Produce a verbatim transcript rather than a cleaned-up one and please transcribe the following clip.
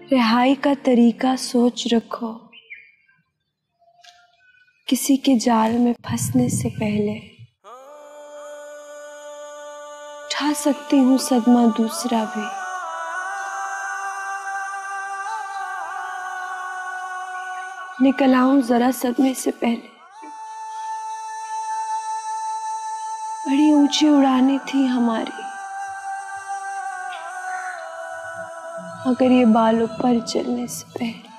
रिहाई का तरीका सोच रखो, किसी के जाल में फंसने से पहले उठा सकती हूँ सदमा दूसरा भी। निकल आऊं जरा सदमे से पहले, बड़ी ऊंची उड़ानी थी हमारी, मगर ये बालों पर चलने से पहले